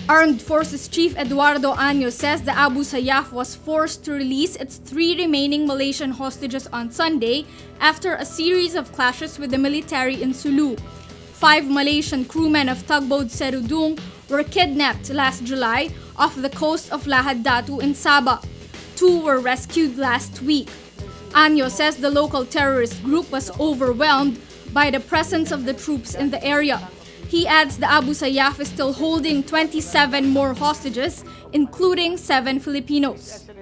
Armed Forces Chief Eduardo Año says the Abu Sayyaf was forced to release its 3 remaining Malaysian hostages on Sunday after a series of clashes with the military in Sulu. 5 Malaysian crewmen of tugboat Serudung were kidnapped last July off the coast of Lahad Datu in Sabah. 2 were rescued last week. Año says the local terrorist group was overwhelmed by the presence of the troops in the area. He adds the Abu Sayyaf is still holding 27 more hostages, including 7 Filipinos.